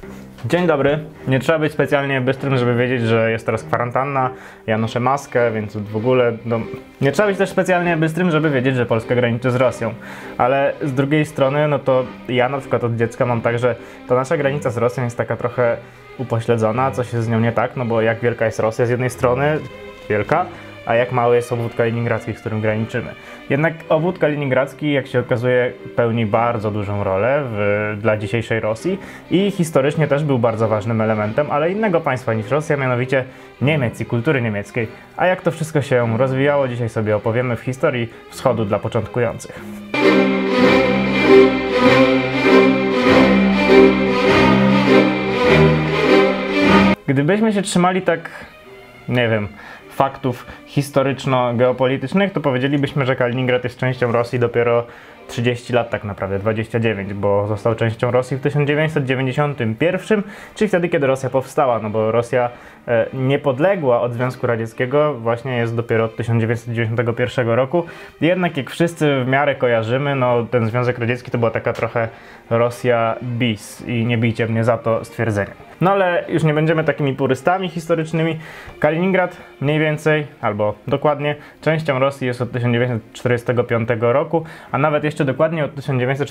Dzień dobry. Nie trzeba być specjalnie bystrym, żeby wiedzieć, że jest teraz kwarantanna. Ja noszę maskę, więc w ogóle... Nie trzeba być też specjalnie bystrym, żeby wiedzieć, że Polska graniczy z Rosją. Ale z drugiej strony, no to ja na przykład od dziecka mam tak, że ta nasza granica z Rosją jest taka trochę upośledzona, coś jest z nią nie tak, no bo jak wielka jest Rosja z jednej strony, wielka, a jak mały jest obwód kaliningradzki, z którym graniczymy. Jednak obwód kaliningradzki, jak się okazuje, pełni bardzo dużą rolę dla dzisiejszej Rosji i historycznie też był bardzo ważnym elementem, ale innego państwa niż Rosja, mianowicie Niemiec i kultury niemieckiej. A jak to wszystko się rozwijało, dzisiaj sobie opowiemy w historii wschodu dla początkujących. Gdybyśmy się trzymali tak, nie wiem, faktów historyczno-geopolitycznych, to powiedzielibyśmy, że Kaliningrad jest częścią Rosji dopiero 30 lat tak naprawdę, 29, bo został częścią Rosji w 1991, czyli wtedy, kiedy Rosja powstała, no bo Rosja niepodległa od Związku Radzieckiego właśnie jest dopiero od 1991 roku. Jednak jak wszyscy w miarę kojarzymy, no ten Związek Radziecki to była taka trochę Rosja bis i nie bijcie mnie za to stwierdzenie. No ale już nie będziemy takimi purystami historycznymi. Kaliningrad mniej więcej, albo dokładnie, częścią Rosji jest od 1945 roku, a nawet jeszcze dokładnie od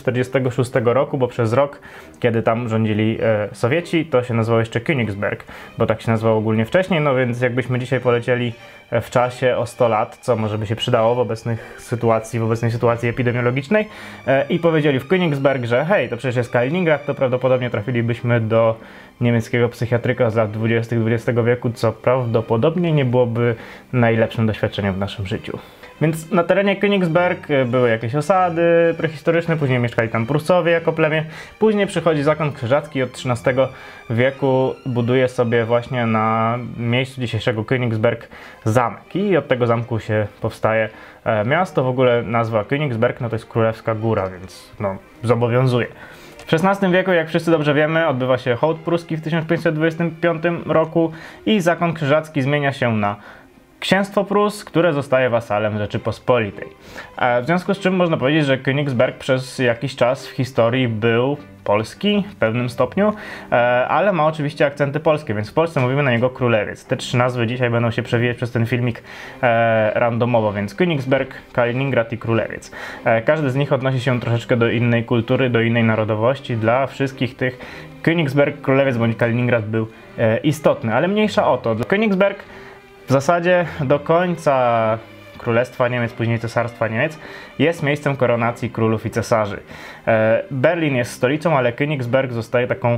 1946 roku, bo przez rok, kiedy tam rządzili Sowieci, to się nazywało jeszcze Königsberg, bo tak się nazywało ogólnie wcześniej, no więc jakbyśmy dzisiaj polecieli w czasie o 100 lat, co może by się przydało w obecnej sytuacji epidemiologicznej i powiedzieli w Königsberg, że hej, to przecież jest Kaliningrad, to prawdopodobnie trafilibyśmy do niemieckiego psychiatryka z lat 20. XX wieku, co prawdopodobnie nie byłoby najlepszym doświadczeniem w naszym życiu. Więc na terenie Königsberg były jakieś osady prehistoryczne, później mieszkali tam Prusowie jako plemię. Później przychodzi zakon krzyżacki i od XIII wieku buduje sobie właśnie na miejscu dzisiejszego Königsberg zamek. I od tego zamku się powstaje miasto. W ogóle nazwa Königsberg no to jest Królewska Góra, więc no, zobowiązuje. W XVI wieku, jak wszyscy dobrze wiemy, odbywa się hołd pruski w 1525 roku i zakon krzyżacki zmienia się na Księstwo Prus, które zostaje wasalem Rzeczypospolitej. W związku z czym można powiedzieć, że Königsberg przez jakiś czas w historii był polski w pewnym stopniu, ale ma oczywiście akcenty polskie, więc w Polsce mówimy na niego Królewiec. Te trzy nazwy dzisiaj będą się przewijać przez ten filmik randomowo, więc Königsberg, Kaliningrad i Królewiec. Każdy z nich odnosi się troszeczkę do innej kultury, do innej narodowości. Dla wszystkich tych Königsberg, Królewiec bądź Kaliningrad był istotny, ale mniejsza o to. Königsberg w zasadzie do końca Królestwa Niemiec, później Cesarstwa Niemiec, jest miejscem koronacji królów i cesarzy. Berlin jest stolicą, ale Königsberg zostaje taką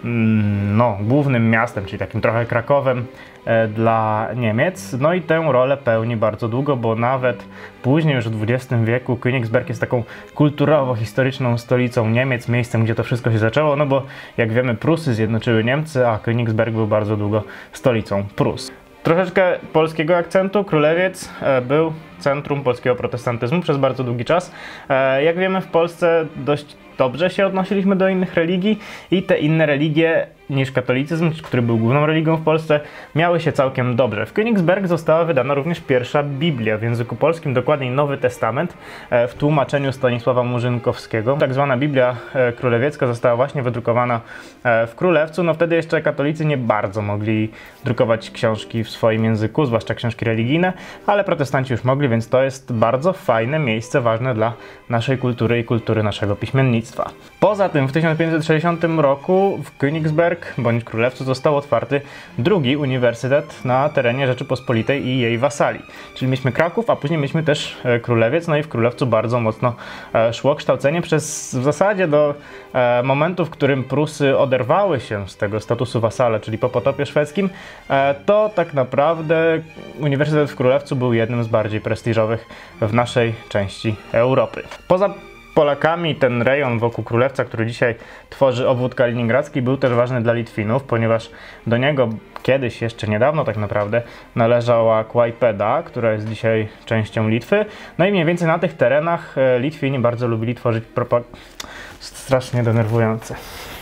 głównym miastem, czyli takim trochę Krakowem dla Niemiec. No i tę rolę pełni bardzo długo, bo nawet później już w XX wieku Königsberg jest taką kulturowo-historyczną stolicą Niemiec, miejscem, gdzie to wszystko się zaczęło, no bo jak wiemy Prusy zjednoczyły Niemcy, a Königsberg był bardzo długo stolicą Prus. Troszeczkę polskiego akcentu. Królewiec był centrum polskiego protestantyzmu przez bardzo długi czas. Jak wiemy, w Polsce dość dobrze się odnosiliśmy do innych religii i te inne religie niż katolicyzm, który był główną religią w Polsce, miały się całkiem dobrze. W Königsberg została wydana również pierwsza Biblia w języku polskim, dokładniej Nowy Testament w tłumaczeniu Stanisława Murzynkowskiego. Tak zwana Biblia Królewiecka została właśnie wydrukowana w Królewcu. No wtedy jeszcze katolicy nie bardzo mogli drukować książki w swoim języku, zwłaszcza książki religijne, ale protestanci już mogli, więc to jest bardzo fajne miejsce, ważne dla naszej kultury i kultury naszego piśmiennictwa. Poza tym w 1560 roku w Königsberg bądź Królewcu został otwarty drugi uniwersytet na terenie Rzeczypospolitej i jej wasali. Czyli mieliśmy Kraków, a później mieliśmy też Królewiec, no i w Królewcu bardzo mocno szło kształcenie w zasadzie do momentu, w którym Prusy oderwały się z tego statusu wasala, czyli po potopie szwedzkim, to tak naprawdę Uniwersytet w Królewcu był jednym z bardziej prestiżowych w naszej części Europy. Poza Polakami ten rejon wokół Królewca, który dzisiaj tworzy obwód kaliningradzki, był też ważny dla Litwinów, ponieważ do niego kiedyś, jeszcze niedawno tak naprawdę, należała Kłajpeda, która jest dzisiaj częścią Litwy. No i mniej więcej na tych terenach Litwini bardzo lubili tworzyć strasznie denerwujące.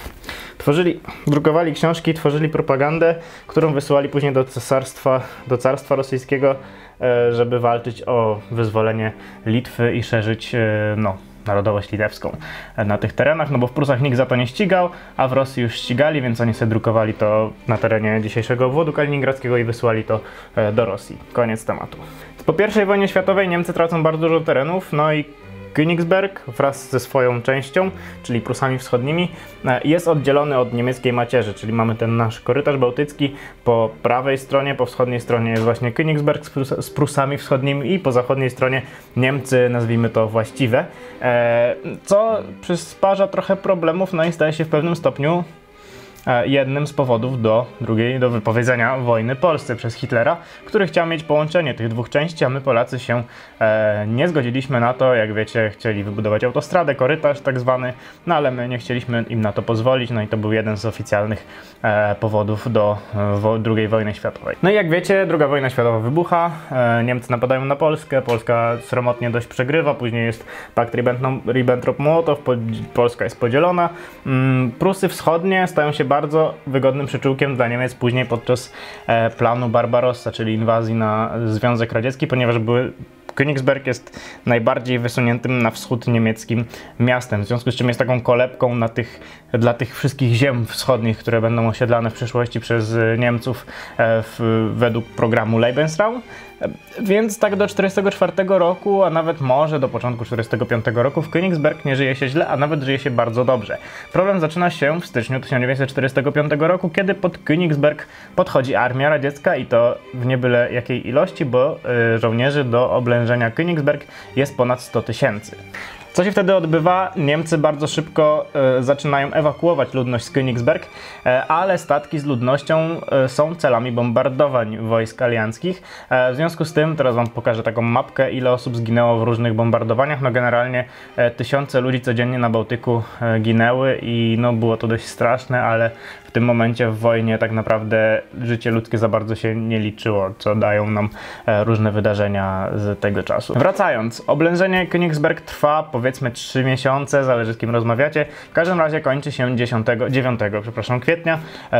Drukowali książki, tworzyli propagandę, którą wysyłali później do carstwa rosyjskiego, żeby walczyć o wyzwolenie Litwy i szerzyć narodowość litewską na tych terenach, no bo w Prusach nikt za to nie ścigał, a w Rosji już ścigali, więc oni sobie drukowali to na terenie dzisiejszego obwodu kaliningradzkiego i wysłali to do Rosji. Koniec tematu. Po I wojnie światowej Niemcy tracą bardzo dużo terenów, no i Königsberg wraz ze swoją częścią, czyli Prusami Wschodnimi, jest oddzielony od niemieckiej macierzy, czyli mamy ten nasz korytarz bałtycki. Po prawej stronie, po wschodniej stronie jest właśnie Königsberg z Prusami Wschodnimi i po zachodniej stronie Niemcy, nazwijmy to właściwe, co przysparza trochę problemów, no i staje się w pewnym stopniu jednym z powodów do wypowiedzenia wojny Polsce przez Hitlera, który chciał mieć połączenie tych dwóch części, a my Polacy się nie zgodziliśmy na to. Jak wiecie, chcieli wybudować autostradę, korytarz tak zwany, no ale my nie chcieliśmy im na to pozwolić, no i to był jeden z oficjalnych powodów do II wojny światowej. No i jak wiecie, II wojna światowa wybucha, Niemcy napadają na Polskę, Polska sromotnie dość przegrywa, później jest pakt Ribbentrop-Mołotow, Polska jest podzielona, Prusy Wschodnie stają się bardzo wygodnym przyczółkiem dla Niemiec później podczas planu Barbarossa, czyli inwazji na Związek Radziecki, ponieważ Königsberg jest najbardziej wysuniętym na wschód niemieckim miastem, w związku z czym jest taką kolebką dla tych wszystkich ziem wschodnich, które będą osiedlane w przyszłości przez Niemców według programu Lebensraum. Więc tak do 1944 roku, a nawet może do początku 1945 roku w Königsberg nie żyje się źle, a nawet żyje się bardzo dobrze. Problem zaczyna się w styczniu 1945 roku, kiedy pod Königsberg podchodzi armia radziecka i to w niebyle jakiej ilości, bo żołnierzy do oblężenia Königsberg jest ponad 100 000. Co się wtedy odbywa? Niemcy bardzo szybko zaczynają ewakuować ludność z Königsberg, ale statki z ludnością są celami bombardowań wojsk alianckich. W związku z tym, teraz wam pokażę taką mapkę, ile osób zginęło w różnych bombardowaniach. No generalnie tysiące ludzi codziennie na Bałtyku ginęły i no było to dość straszne, ale w tym momencie w wojnie tak naprawdę życie ludzkie za bardzo się nie liczyło, co dają nam różne wydarzenia z tego czasu. Wracając, oblężenie Königsberg trwa powiedzmy 3 miesiące, zależy z kim rozmawiacie. W każdym razie kończy się 9 kwietnia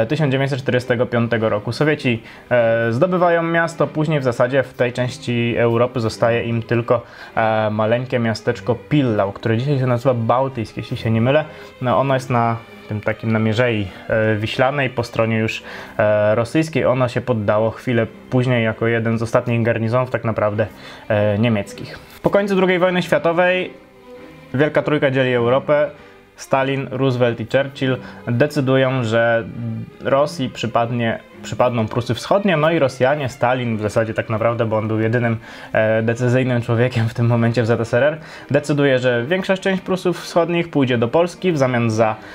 1945 roku. Sowieci zdobywają miasto, później w zasadzie w tej części Europy zostaje im tylko maleńkie miasteczko Pillau, które dzisiaj się nazywa Bałtyjskie, jeśli się nie mylę. No, ono jest na tym takim na Mierzei Wiślanej po stronie już rosyjskiej. Ono się poddało chwilę później jako jeden z ostatnich garnizonów tak naprawdę niemieckich. Po końcu II wojny światowej Wielka Trójka dzieli Europę. Stalin, Roosevelt i Churchill decydują, że Rosji przypadną Prusy Wschodnie, no i Rosjanie, Stalin w zasadzie tak naprawdę, bo on był jedynym decyzyjnym człowiekiem w tym momencie w ZSRR, decyduje, że większa część Prusów Wschodnich pójdzie do Polski w zamian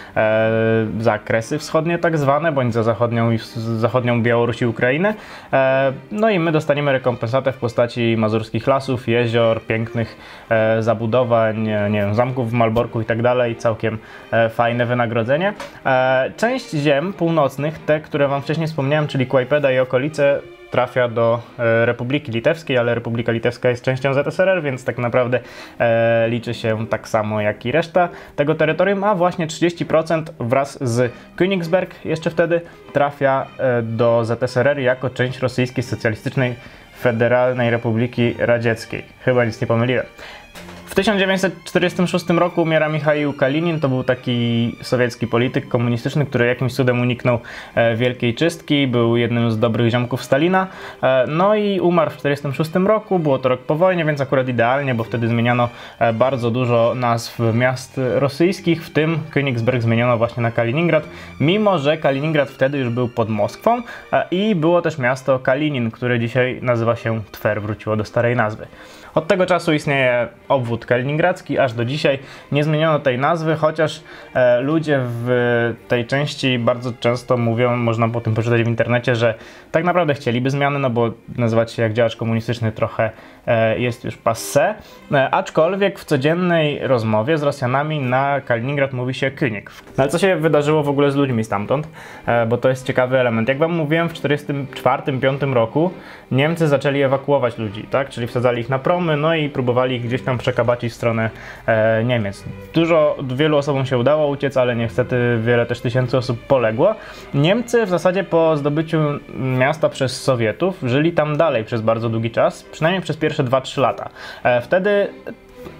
za Kresy Wschodnie tak zwane, bądź za zachodnią Białoruś i Ukrainę. No i my dostaniemy rekompensatę w postaci mazurskich lasów, jezior, pięknych zabudowań, nie wiem, zamków w Malborku i tak dalej, całkiem fajne wynagrodzenie. Część ziem północnych, te, które wam wcześniej wspomniałem, czyli Kłajpeda i okolice, trafia do Republiki Litewskiej, ale Republika Litewska jest częścią ZSRR, więc tak naprawdę liczy się tak samo jak i reszta tego terytorium, a właśnie 30% wraz z Königsberg jeszcze wtedy trafia do ZSRR jako część Rosyjskiej Socjalistycznej Federalnej Republiki Radzieckiej. Chyba nic nie pomyliłem. W 1946 roku umiera Michaił Kalinin, to był taki sowiecki polityk komunistyczny, który jakimś cudem uniknął wielkiej czystki, był jednym z dobrych ziomków Stalina, no i umarł w 1946 roku, było to rok po wojnie, więc akurat idealnie, bo wtedy zmieniano bardzo dużo nazw miast rosyjskich, w tym Königsberg zmieniono właśnie na Kaliningrad, mimo że Kaliningrad wtedy już był pod Moskwą i było też miasto Kalinin, które dzisiaj nazywa się Twer, wróciło do starej nazwy. Od tego czasu istnieje obwód kaliningradzki, aż do dzisiaj nie zmieniono tej nazwy, chociaż ludzie w tej części bardzo często mówią, można po tym poczytać w internecie, że tak naprawdę chcieliby zmiany, no bo nazywać się jak działacz komunistyczny trochę jest już passé, aczkolwiek w codziennej rozmowie z Rosjanami na Kaliningrad mówi się König. No ale co się wydarzyło w ogóle z ludźmi stamtąd? Bo to jest ciekawy element. Jak wam mówiłem, w 1944-1945 roku Niemcy zaczęli ewakuować ludzi, tak? Czyli wsadzali ich na promy, no i próbowali ich gdzieś tam przekabacić w stronę Niemiec. Wielu osobom się udało uciec, ale niestety wiele też tysięcy osób poległo. Niemcy w zasadzie po zdobyciu miasta przez Sowietów żyli tam dalej przez bardzo długi czas, przynajmniej przez pierwsze 2-3 lata. Wtedy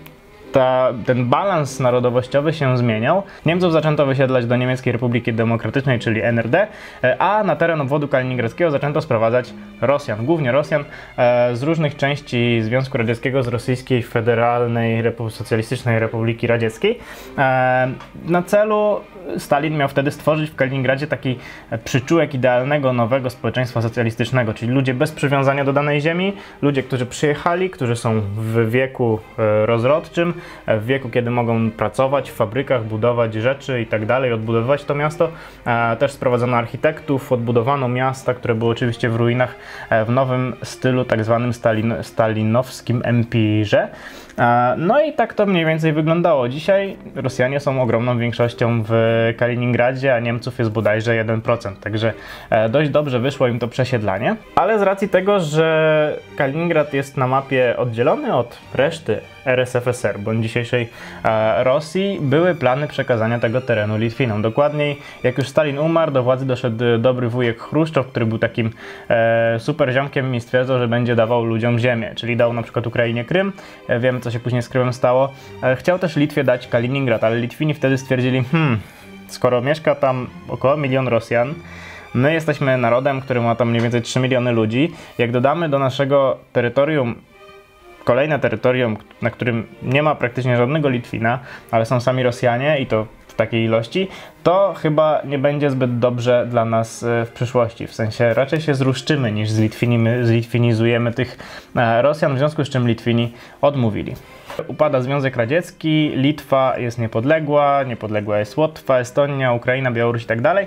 ten balans narodowościowy się zmieniał. Niemców zaczęto wysiedlać do Niemieckiej Republiki Demokratycznej, czyli NRD, a na teren obwodu kaliningradzkiego zaczęto sprowadzać Rosjan, głównie Rosjan z różnych części Związku Radzieckiego, z Rosyjskiej Federalnej Socjalistycznej Republiki Radzieckiej. Na celu Stalin miał wtedy stworzyć w Kaliningradzie taki przyczółek idealnego nowego społeczeństwa socjalistycznego, czyli ludzie bez przywiązania do danej ziemi, ludzie, którzy przyjechali, którzy są w wieku rozrodczym, w wieku, kiedy mogą pracować w fabrykach, budować rzeczy i tak dalej, odbudowywać to miasto. Też sprowadzono architektów, odbudowano miasta, które były oczywiście w ruinach, w nowym stylu, tak zwanym stalinowskim empirze. No i tak to mniej więcej wyglądało. Dzisiaj Rosjanie są ogromną większością w Kaliningradzie, a Niemców jest bodajże 1%, także dość dobrze wyszło im to przesiedlanie. Ale z racji tego, że Kaliningrad jest na mapie oddzielony od reszty RSFSR, bądź dzisiejszej Rosji, były plany przekazania tego terenu Litwinom. Dokładniej, jak już Stalin umarł, do władzy doszedł dobry wujek Chruszczow, który był takim super ziomkiem i stwierdzał, że będzie dawał ludziom ziemię, czyli dał na przykład Ukrainie Krym. Wiemy, co się później z Krymem stało. Chciał też Litwie dać Kaliningrad, ale Litwini wtedy stwierdzili, skoro mieszka tam około 1 milion Rosjan, my jesteśmy narodem, który ma tam mniej więcej 3 miliony ludzi, jak dodamy do naszego terytorium kolejne terytorium, na którym nie ma praktycznie żadnego Litwina, ale są sami Rosjanie i to w takiej ilości, to chyba nie będzie zbyt dobrze dla nas w przyszłości. W sensie raczej się zruszczymy niż zlitwinizujemy tych Rosjan, w związku z czym Litwini odmówili. Upada Związek Radziecki, Litwa jest niepodległa, niepodległa jest Łotwa, Estonia, Ukraina, Białoruś i tak dalej.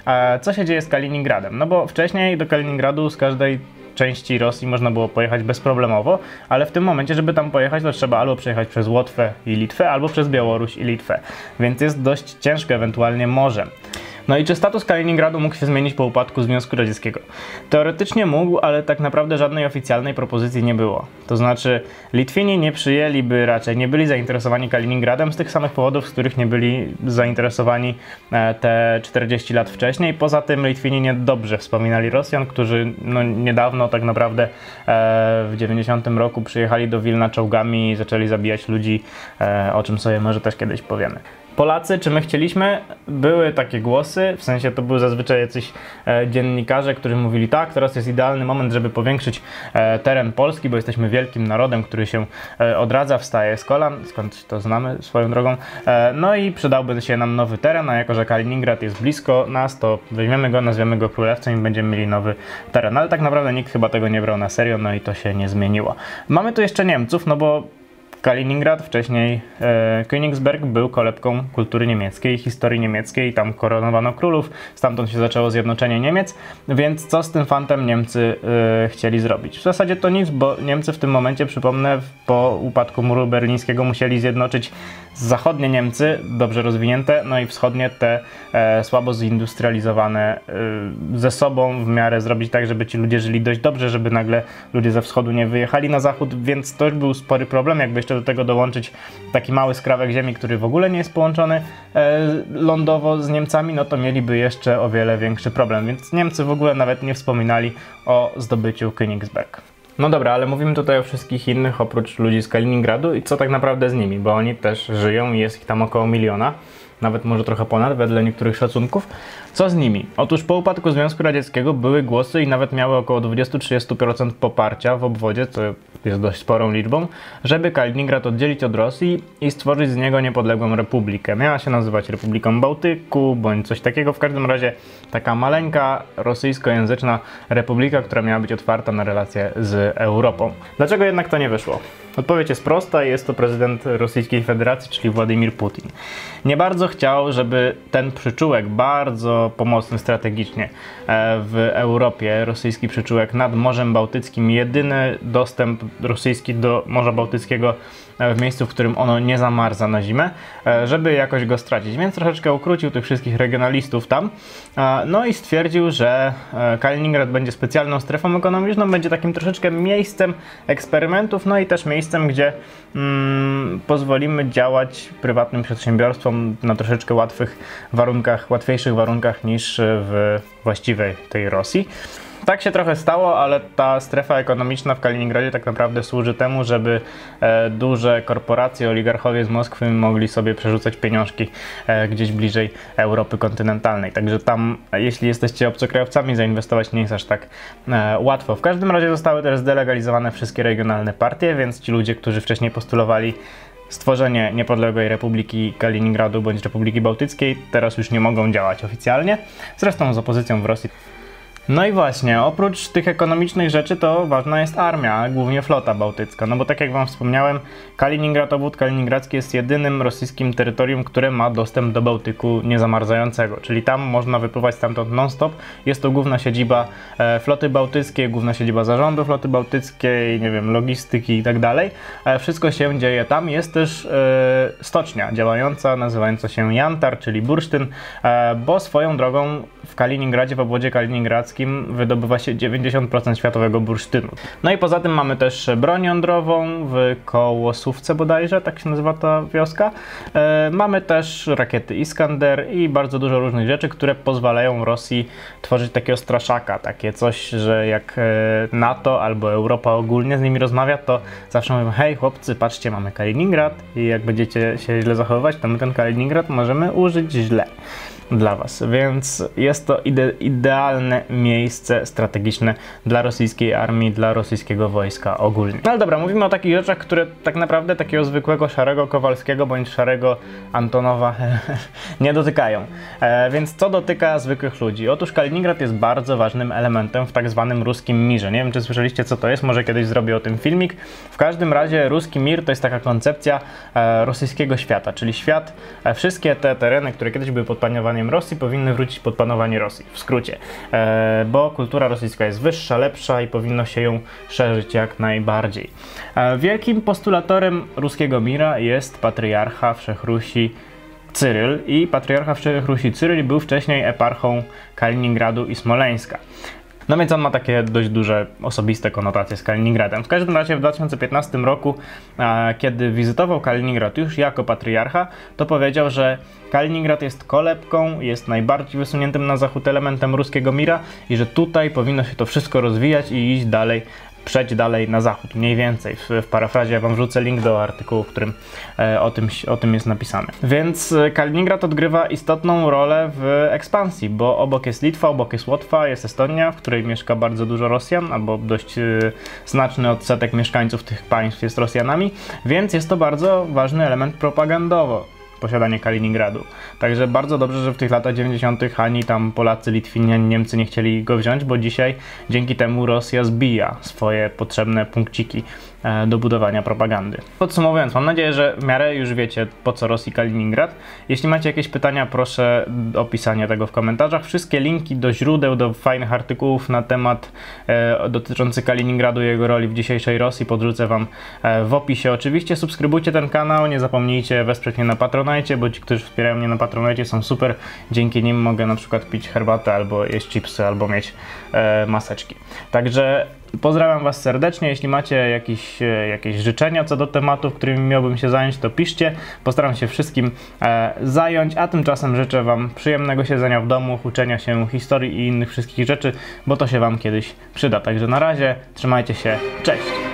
Co się dzieje z Kaliningradem? No bo wcześniej do Kaliningradu z każdej części Rosji można było pojechać bezproblemowo, ale w tym momencie, żeby tam pojechać, to trzeba albo przejechać przez Łotwę i Litwę, albo przez Białoruś i Litwę, więc jest dość ciężko, ewentualnie morzem. No i czy status Kaliningradu mógł się zmienić po upadku Związku Radzieckiego? Teoretycznie mógł, ale tak naprawdę żadnej oficjalnej propozycji nie było. To znaczy Litwini nie przyjęliby raczej, nie byli zainteresowani Kaliningradem z tych samych powodów, z których nie byli zainteresowani te 40 lat wcześniej. Poza tym Litwini niedobrze wspominali Rosjan, którzy niedawno tak naprawdę w 90 roku przyjechali do Wilna czołgami i zaczęli zabijać ludzi, o czym sobie może też kiedyś powiemy. Polacy, czy my chcieliśmy? Były takie głosy, w sensie to były zazwyczaj jacyś dziennikarze, którzy mówili tak, teraz jest idealny moment, żeby powiększyć teren Polski, bo jesteśmy wielkim narodem, który się odradza, wstaje z kolan, skąd to znamy swoją drogą, no i przydałby się nam nowy teren, a jako że Kaliningrad jest blisko nas, to weźmiemy go, nazwiemy go Królewcem i będziemy mieli nowy teren, ale tak naprawdę nikt chyba tego nie brał na serio, no i to się nie zmieniło. Mamy tu jeszcze Niemców, no bo Kaliningrad, wcześniej Königsberg, był kolebką kultury niemieckiej, historii niemieckiej, tam koronowano królów, stamtąd się zaczęło zjednoczenie Niemiec, więc co z tym fantem Niemcy chcieli zrobić? W zasadzie to nic, bo Niemcy w tym momencie, przypomnę, po upadku muru berlińskiego musieli zjednoczyć zachodnie Niemcy, dobrze rozwinięte, no i wschodnie, te słabo zindustrializowane, ze sobą w miarę zrobić tak, żeby ci ludzie żyli dość dobrze, żeby nagle ludzie ze wschodu nie wyjechali na zachód, więc to już był spory problem, jakby jeszcze do tego dołączyć taki mały skrawek ziemi, który w ogóle nie jest połączony lądowo z Niemcami, no to mieliby jeszcze o wiele większy problem, więc Niemcy w ogóle nawet nie wspominali o zdobyciu Königsberg. No dobra, ale mówimy tutaj o wszystkich innych oprócz ludzi z Kaliningradu i co tak naprawdę z nimi, bo oni też żyją i jest ich tam około 1 miliona, nawet może trochę ponad, wedle niektórych szacunków. Co z nimi? Otóż po upadku Związku Radzieckiego były głosy i nawet miały około 20-30% poparcia w obwodzie, co jest dość sporą liczbą, żeby Kaliningrad oddzielić od Rosji i stworzyć z niego niepodległą republikę. Miała się nazywać Republiką Bałtyku, bądź coś takiego. W każdym razie taka maleńka, rosyjskojęzyczna republika, która miała być otwarta na relacje z Europą. Dlaczego jednak to nie wyszło? Odpowiedź jest prosta i jest to prezydent Rosyjskiej Federacji, czyli Władimir Putin. Nie bardzo chciał, żeby ten przyczółek, bardzo pomocny strategicznie w Europie, rosyjski przyczółek nad Morzem Bałtyckim, jedyny dostęp rosyjski do Morza Bałtyckiego w miejscu, w którym ono nie zamarza na zimę, żeby jakoś go stracić. Więc troszeczkę ukrócił tych wszystkich regionalistów tam, no i stwierdził, że Kaliningrad będzie specjalną strefą ekonomiczną, będzie takim troszeczkę miejscem eksperymentów, no i też miejscem, gdzie pozwolimy działać prywatnym przedsiębiorstwom na troszeczkę łatwych warunkach, łatwiejszych warunkach niż w właściwej tej Rosji. tak się trochę stało, ale ta strefa ekonomiczna w Kaliningradzie tak naprawdę służy temu, żeby duże korporacje, oligarchowie z Moskwy mogli sobie przerzucać pieniążki gdzieś bliżej Europy kontynentalnej. Także tam, jeśli jesteście obcokrajowcami, zainwestować nie jest aż tak łatwo. W każdym razie zostały też zdelegalizowane wszystkie regionalne partie, więc ci ludzie, którzy wcześniej postulowali stworzenie niepodległej Republiki Kaliningradu bądź Republiki Bałtyckiej, teraz już nie mogą działać oficjalnie, zresztą z opozycją w Rosji. No i właśnie, oprócz tych ekonomicznych rzeczy to ważna jest armia, głównie flota bałtycka, no bo tak jak wam wspomniałem, Kaliningrad, obwód kaliningradzki jest jedynym rosyjskim terytorium, które ma dostęp do Bałtyku niezamarzającego, czyli tam można wypływać stamtąd non-stop. Jest to główna siedziba floty bałtyckiej, główna siedziba zarządu floty bałtyckiej, nie wiem, logistyki i tak dalej. Wszystko się dzieje tam. Jest też stocznia działająca, nazywająca się Jantar, czyli bursztyn, bo swoją drogą w Kaliningradzie, w obwodzie kaliningradzkim wydobywa się 90% światowego bursztynu. No i poza tym mamy też broń jądrową w Kołosówce bodajże, tak się nazywa ta wioska. Mamy też rakiety Iskander i bardzo dużo różnych rzeczy, które pozwalają Rosji tworzyć takiego straszaka, takie coś, że jak NATO albo Europa ogólnie z nimi rozmawia, to zawsze mówią: hej chłopcy, patrzcie, mamy Kaliningrad i jak będziecie się źle zachowywać, to my ten Kaliningrad możemy użyć źle dla was, więc jest to idealne miejsce strategiczne dla rosyjskiej armii, dla rosyjskiego wojska ogólnie. No ale dobra, mówimy o takich rzeczach, które tak naprawdę takiego zwykłego szarego Kowalskiego bądź szarego Antonowa nie dotykają. Więc co dotyka zwykłych ludzi? Otóż Kaliningrad jest bardzo ważnym elementem w tak zwanym ruskim mirze. Nie wiem, czy słyszeliście, co to jest, może kiedyś zrobię o tym filmik. W każdym razie ruski mir to jest taka koncepcja rosyjskiego świata, czyli świat, wszystkie te tereny, które kiedyś były pod panowaniem Rosji, powinny wrócić pod panowanie Rosji, w skrócie, bo kultura rosyjska jest wyższa, lepsza i powinno się ją szerzyć jak najbardziej. Wielkim postulatorem ruskiego mira jest patriarcha Wszechrusi Cyryl i patriarcha Wszechrusi Cyryl był wcześniej eparchą Kaliningradu i Smoleńska. No więc on ma takie dość duże osobiste konotacje z Kaliningradem. W każdym razie w 2015 roku, kiedy wizytował Kaliningrad już jako patriarcha, to powiedział, że Kaliningrad jest kolebką, jest najbardziej wysuniętym na zachód elementem ruskiego mira i że tutaj powinno się to wszystko rozwijać i iść dalej, przejść dalej na zachód, mniej więcej. W parafrazie ja wam wrzucę link do artykułu, w którym o tym jest napisane. Więc Kaliningrad odgrywa istotną rolę w ekspansji, bo obok jest Litwa, obok jest Łotwa, jest Estonia, w której mieszka bardzo dużo Rosjan, albo dość znaczny odsetek mieszkańców tych państw jest Rosjanami, więc jest to bardzo ważny element propagandowo, posiadanie Kaliningradu. Także bardzo dobrze, że w tych latach 90. ani tam Polacy, Litwini, ani Niemcy nie chcieli go wziąć, bo dzisiaj dzięki temu Rosja zbija swoje potrzebne punkciki do budowania propagandy. Podsumowując, mam nadzieję, że w miarę już wiecie, po co Rosji Kaliningrad. Jeśli macie jakieś pytania, proszę o pisanie tego w komentarzach. Wszystkie linki do źródeł, do fajnych artykułów na temat dotyczący Kaliningradu i jego roli w dzisiejszej Rosji podrzucę wam w opisie. Oczywiście subskrybujcie ten kanał, nie zapomnijcie wesprzeć mnie na Patronite, bo ci, którzy wspierają mnie na Patronite, są super. Dzięki nim mogę na przykład pić herbatę, albo jeść chipsy, albo mieć maseczki. Także pozdrawiam was serdecznie. Jeśli macie jakieś życzenia co do tematów, którymi miałbym się zająć, to piszcie. Postaram się wszystkim zająć, a tymczasem życzę wam przyjemnego siedzenia w domu, uczenia się historii i innych wszystkich rzeczy, bo to się wam kiedyś przyda. Także na razie, trzymajcie się, cześć!